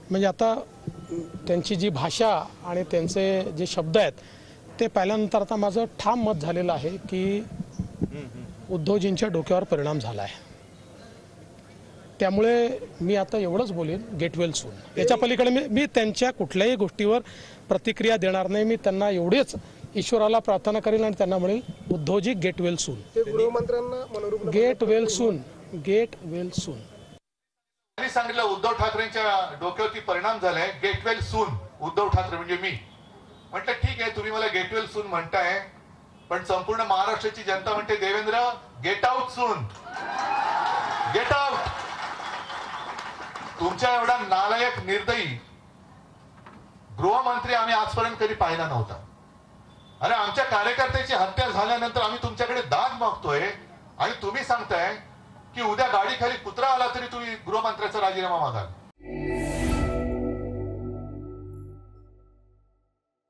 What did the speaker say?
म्हणजे आता त्यांची जी भाषा आणि त्यांचे जे शब्द आहेत ते पाहिल्यानंतर आता माझं ठाम मत झालेलं आहे की उद्धवजींच्या डोक्यावर परिणाम झाला आहे। त्यामुळे मी आता एवढंच बोलेन, गेट वेल सून। याच्या पलीकडे मी त्यांच्या कुठल्याही गोष्टीवर प्रतिक्रिया देणार नाही। मी त्यांना एवढेच ईश्वराला प्रार्थना करेन आणि त्यांना म्हणेल, उद्धवजी गेट वेल सून, गृहमंत्र्यांना गेट वेल सून, गेट वेल सून। त्यांनी सांगितलं उद्धव ठाकरेंच्या डोक्यावरती परिणाम झालाय, get well soon. Uddhav Thackeray म्हणजे मी म्हटलं ठीक आहे, तुम्ही मला गेट वेल सून म्हणताय, पण संपूर्ण महाराष्ट्राची जनता म्हणते Devendra get out soon, get out. तुमच्या एवढा नालायक निर्दयी गृहमंत्री आम्ही आजपर्यंत कधी पाहिला नव्हता। अरे आमच्या कार्यकर्त्याची हत्या झाल्यानंतर आम्ही तुमच्याकडे दाद मागतोय आणि तुम्ही सांगताय की उद्या गाडी खाली कुत्रा आला तरी तुम्ही गृहमंत्र्याचा राजीनामा मागाल।